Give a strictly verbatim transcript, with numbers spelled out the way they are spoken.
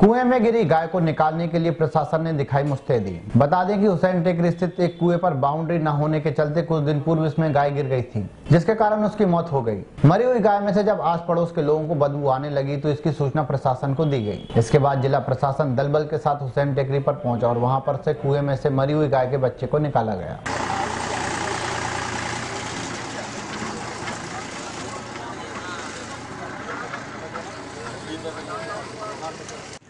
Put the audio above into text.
कुएं में गिरी गाय को निकालने के लिए प्रशासन ने दिखाई मुस्तैदी। बता दें कि हुसैन टेकरी स्थित एक कुएं पर बाउंड्री न होने के चलते कुछ दिन पूर्व इसमें गाय गिर गई थी, जिसके कारण उसकी मौत हो गई। मरी हुई गाय में से जब आस पड़ोस के लोगों को बदबू आने लगी तो इसकी सूचना प्रशासन को दी गई। इसके बाद जिला प्रशासन दल बल के साथ हुसैन टेकरी पर पहुंचा और वहां पर से कुएं में से मरी हुई गाय के बच्चे को निकाला गया।